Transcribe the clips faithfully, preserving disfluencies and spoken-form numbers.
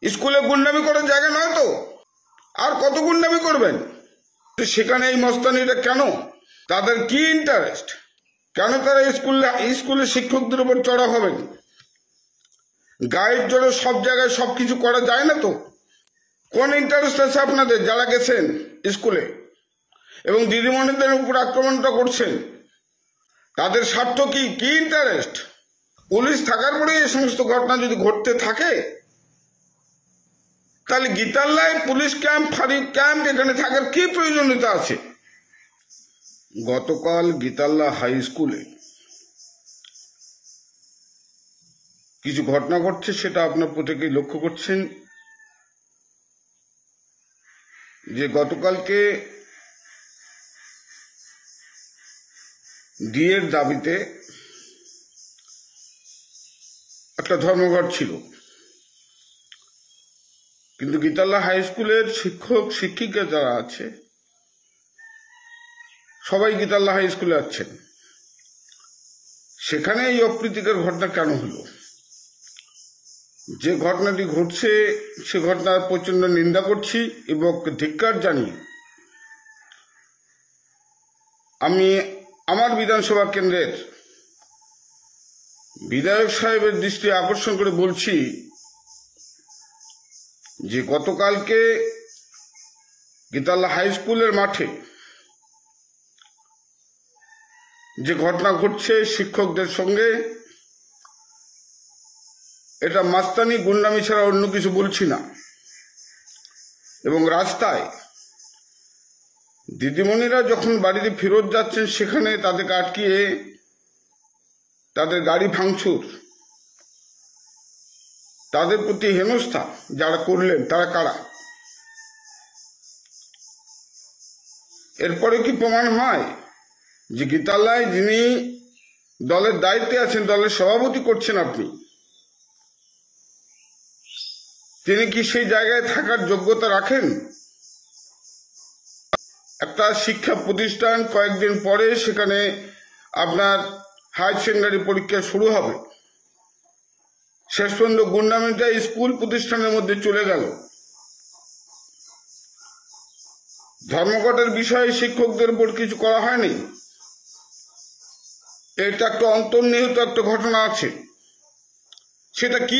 স্কুলে গুন্ডামি করার জায়গা নয় তো, আর কত গুন্ডামি করবেন? সেখানে এই মস্তানিটা কেন? তাদের কি ইন্টারেস্ট? কেন তারা স্কুলে স্কুলের শিক্ষকদের উপর চড়া হবেন? গাইড জন্য সব জায়গায় সবকিছু করা যায় না তো। কোন ইন্টারেস্ট আছে আপনাদের যারা গেছেন স্কুলে এবং দিদিমণিদের উপর আক্রমণটা করছেন? তাদের স্বার্থ কি? কি ইন্টারেস্ট? পুলিশ থাকার পরে এই সমস্ত ঘটনা যদি ঘটতে থাকে, তাহলে গীতাল্লায় পুলিশ ক্যাম্প, ফাঁড়ি ক্যাম্প এখানে থাকার কি প্রয়োজনীয়তা আছে? গতকাল গীতাল্লা হাই স্কুলে কিছু ঘটনা ঘটছে, সেটা আপনার প্রত্যেকেই লক্ষ্য করছেন। যে গতকালকে ডিএর দাবিতে একটা ধর্মঘট ছিল, কিন্তু গীতাল্লা হাই স্কুলের শিক্ষক শিক্ষিকা যারা আছে সবাই গীতাল্লা হাই স্কুলে আছেন। সেখানে এই অপ্রীতিকর ঘটনা কেন হলো? যে ঘটনাটি ঘটছে সে ঘটনার প্রচন্ড নিন্দা করছি এবং ধিক্কার জানি আমি আমার বিধানসভা কেন্দ্রের বিধায়ক সাহেবের দৃষ্টি আকর্ষণ করে বলছি যে গতকালকে গীতাল্লা হাই স্কুলের মাঠে যে ঘটনা ঘটছে শিক্ষকদের সঙ্গে, এটা মাস্তানি গুন্ডামি ছাড়া অন্য কিছু বলছি না। এবং রাস্তায় দিদিমণিরা যখন বাড়িতে ফেরত যাচ্ছেন সেখানে তাদেরকে আটকিয়ে তাদের গাড়ি ভাঙচুর, তাদের প্রতি হেনস্থা যারা করলেন তারা কারা? এরপরে কি প্রমাণ হয় যে গীতাল্লায় যিনি দলের দায়িত্বে আছেন, দলের সভাপতি করছেন আপনি, তিনি কি সেই জায়গায় থাকার যোগ্যতা রাখেন? একটা শিক্ষা প্রতিষ্ঠান, কয়েকদিন পরে সেখানে আপনার হায়ার সেকেন্ডারি পরীক্ষা শুরু হবে, শেষ পর্যন্ত গুন্ডামিটা স্কুল প্রতিষ্ঠানের মধ্যে চলে গেল। ধর্মঘটের বিষয়ে শিক্ষকদের উপর কিছু করা হয়নি। এটা একটা অন্তর্নিহিত একটা ঘটনা আছে, সেটা কি?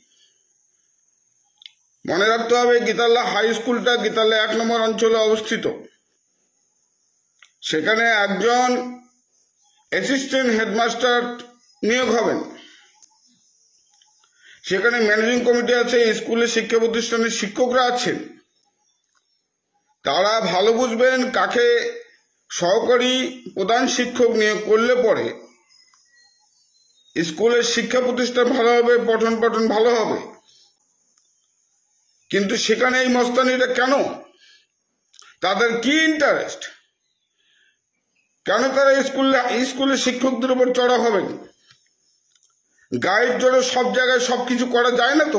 মনে রাখতে হবে গীতাল্লা হাই স্কুলটা গীতাল্লা এক নম্বর অঞ্চলে অবস্থিত। সেখানে একজন অ্যাসিস্ট্যান্ট হেডমাস্টার নিয়োগ হবেন। সেখানে ম্যানেজিং কমিটি আছে, স্কুলের শিক্ষা প্রতিষ্ঠানের শিক্ষকরা আছেন। তারা ভালো বুঝবেন কাকে সহকারী প্রধান শিক্ষক নিয়োগ করলে পরে স্কুলের শিক্ষা প্রতিষ্ঠান ভালো হবে, পঠন পাঠন ভালো হবে। কিন্তু সেখানে এই মস্তানিটা কেন? তাদের কি ইন্টারেস্ট? কেন তারা স্কুলে স্কুলের শিক্ষকদের উপর চড়া হবেন? গাইড জন্য সব জায়গায় সবকিছু করা যায় না তো।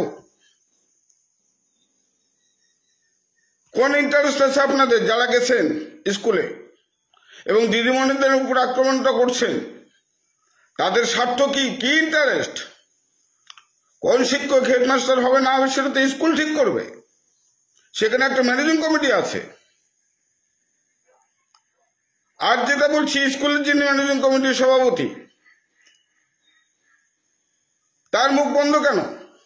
কোন ইন্টারেস্ট আছে আপনাদের যারা গেছেন স্কুলে এবং দিদিমণিদের উপর আক্রমণটা করছেন? তাদের স্বার্থ কি? কি ইন্টারেস্ট? কোন শিক্ষক হেডমাস্টার হবে না হবে সেটা তো স্কুল ঠিক করবে। সেখানে একটা ম্যানেজিং কমিটি আছে। আর যেটা বলছি, স্কুলের যিনি ম্যানেজিং কমিটির সভাপতি, তার মুখ বন্ধ কেন?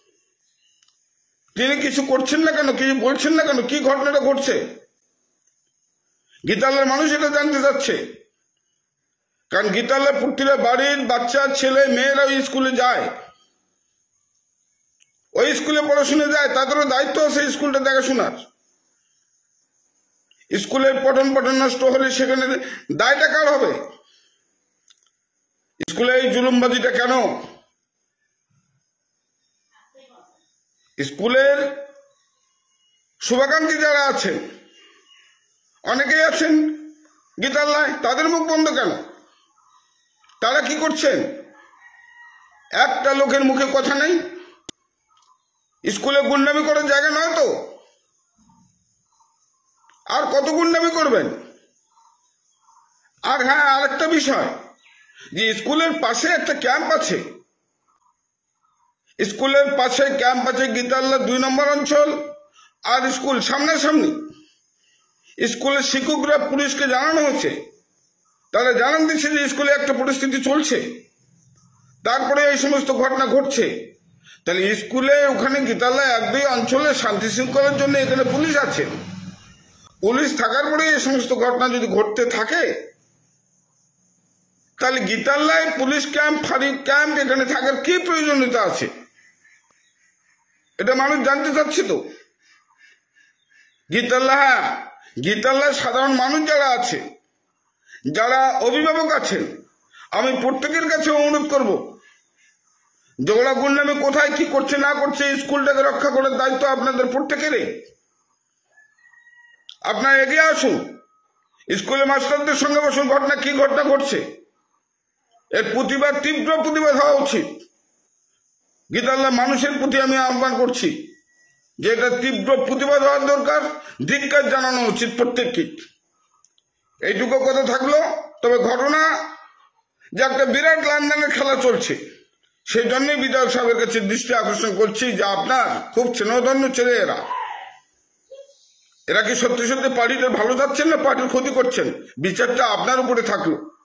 তিনি কিছু করছেন না কেন? কিছু বলছেন না কেন? কি ঘটনাটা ঘটছে? গীতাল্লার মানুষ এটা জানতে চাচ্ছে। কারণ গীতাল্লা প্রতিটা বাড়ির বাচ্চা ছেলে মেয়েরা ওই স্কুলে যায়, ওই স্কুলে পড়াশোনা যায়, তাদেরও দায়িত্ব আছে স্কুলটা দেখাশোনার। স্কুলের পঠন পাঠন নষ্ট হলে সেখানে দায়টা কার হবে? স্কুলে এই জুলুমবাজিটা কেন? স্কুলের শুভাকাঙ্ক্ষী যারা আছেন, অনেকেই আছেন গীতাল্লায়, তাদের মুখ বন্ধ কেন? তারা কি করছেন? একটা লোকের মুখে কথা নেই। স্কুলে গুন্ডামি করার জায়গা নয় তো, আর কত গুন্ডামি করবেন? আর হ্যাঁ, আরেকটা বিষয়, যে স্কুলের পাশে একটা ক্যাম্প আছে, স্কুলের পাশে ক্যাম্প আছে গীতাল্লা দুই নম্বর অঞ্চল, আর স্কুল সামনাসামনি। স্কুলের শিক্ষকরা পুলিশকে জানানো হচ্ছে, তারা জানান দিচ্ছে যে স্কুলে একটা পরিস্থিতি চলছে, তারপরে এই সমস্ত ঘটনা ঘটছে। তাহলে স্কুলে ওখানে গীতাল্লা এক দুই অঞ্চলে শান্তি শৃঙ্খলার জন্য এখানে পুলিশ আছে, পুলিশ থাকার পরে এই সমস্ত ঘটনা যদি ঘটতে থাকে, তাহলে গীতাল্লায় পুলিশ ক্যাম্প, ফাঁড়ি ক্যাম্প এখানে থাকার কি প্রয়োজনীয়তা আছে? এটা মানুষ জানতে চাচ্ছে তো। গীতাল্লা, হ্যাঁ, গীতাল্লায় সাধারণ মানুষ যারা আছে, যারা অভিভাবক আছেন, আমি প্রত্যেকের কাছে অনুরোধ করব, ঝগড়া গুন্ডামি কোথায় কি করছে না করছে, স্কুলটাকে রক্ষা করার দায়িত্ব আপনাদের প্রত্যেকেরই। আপনারা এগিয়ে আসুন, স্কুলে মাস্টারদের সঙ্গে বসুন, ঘটনা কি ঘটনা ঘটছে এর প্রতিবাদ, তীব্র প্রতিবাদ হওয়া উচিত। গীতাল্লা মানুষের প্রতি আমি আহ্বান করছি যে এটা তীব্র প্রতিবাদ হওয়ার দরকার, ধিক্কার জানানো উচিত প্রত্যেককে। এইটুকু কথা থাকলো। তবে ঘটনা যে একটা বিরাট লেনদেনের খেলা চলছে, সেই জন্যই বিধায়ক সাহেবের কাছে দৃষ্টি আকর্ষণ করছি যে আপনার খুব স্নেহধন্য ছেলে এরা, এরা কি সত্যি সত্যি পার্টিটা ভালো যাচ্ছেন না পার্টির ক্ষতি করছেন? বিচারটা আপনার উপরে থাকলো।